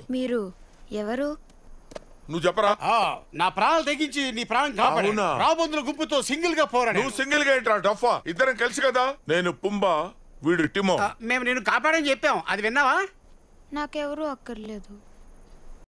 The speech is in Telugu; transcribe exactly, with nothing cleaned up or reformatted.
మీరు ఎవరు? నువ్వు చెప్పరా. నా ప్రాణాలు తెగించి నీ ప్రాణం కాపాడు. రాబందుల గుంపుతో సింగిల్ గా పోరా. నువ్వు సింగిల్ గా ఏంట్రా డఫా? ఇద్దరం కలిసి కదా. నేను పుంబా, వీడు టిమో. మేము నేను కాపాడని చెప్పాం, అది విన్నావా? నాకెవరూ అక్కర్లేదు.